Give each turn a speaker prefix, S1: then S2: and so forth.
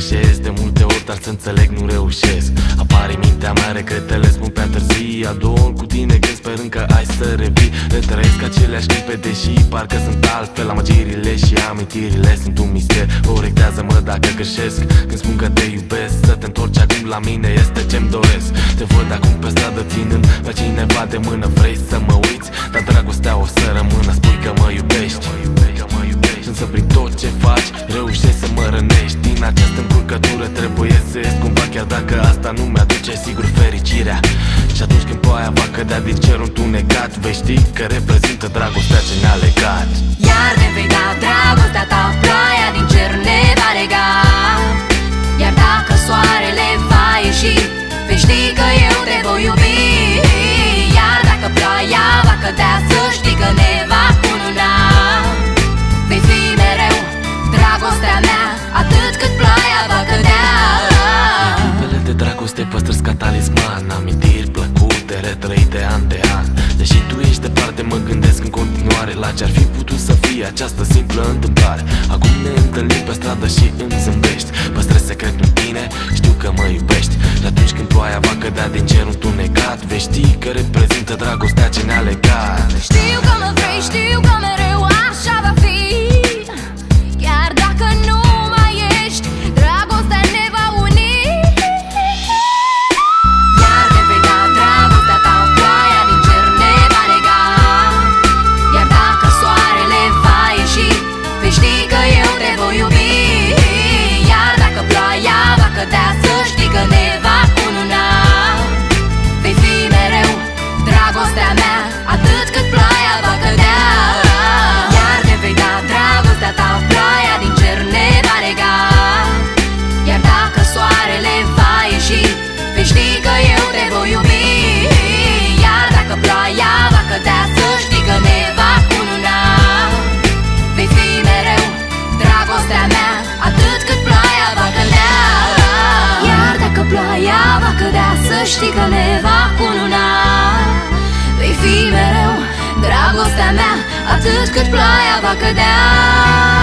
S1: greșesc de multe ori, dar să înțeleg nu reușesc. Apare mintea mea, regretele spun prea târziu. Adorm cu tine când sperând că ai să revii. Retrăiesc aceleași clipe, deși parcă sunt altfel. Amăgirile și amintirile sunt un mister. Corectează-mă dacă greșesc când spun că te iubesc. Să te întorci acum la mine este ce-mi doresc. Te văd acum pe stradă ținând pe cineva de mână. Vrei să mă uiți, dar dragostea o să rămână. Spui că mă iubești, însă prin tot ce faci reușești să mă rănești. Din această încurcătură trebuie să ies cumva, chiar dacă asta nu mi-aduce sigur fericirea. Și atunci când ploaia va cădea din cer întunecat, vei ști că reprezintă dragostea ce ne-a legat.
S2: Iar ne vei da dragostea ta, ploaia din cer ne va lega. Iar dacă soarele va ieși, vei ști că eu te voi iubi. Iar dacă ploaia va cădea, să știi că ne va cununa. Vei fi mereu dragostea mea, atât cât ploaia va cădea.
S1: Clipele de dragoste păstrăți ca talisman, amintiri plăcute, retrăite an de an. Deși tu ești departe, mă gândesc în continuare la ce-ar fi putut să fie această simplă întâmplare. Acum ne întâlnim pe stradă și îmi zâmbești. Păstrez secretul în tine, știu că mă iubești. Și atunci când ploaia va cădea din cer întunecat, vei ști că reprezintă dragostea ce ne-a legat.
S2: Știu că mă vrei, știu că mereu așa va fi. Chiar dacă nu mai ești, dragostea ne va uni. Iar ne vei da dragostea ta, ploaia din cer ne va lega. Iar dacă soarele va ieși, vei ști că eu te voi iubi. Iar dacă ploaia va cădea, să știi că ne va cununa. Vei fi mereu dragostea mea, atât cât ploaia va cădea. Iar ne vei da dragostea ta, ploaia din cer ne va lega. Iar dacă soarele va ieși, vei ști că eu te voi iubi. Iar dacă ploaia va cădea, să știi că ne va cununa. Vei fi mereu dragostea mea, atât cât ploaia va cădea. Iar dacă ploaia va cădea, să știi că ne va cununa. Vei fi mereu dragostea mea, atât cât ploaia va cădea.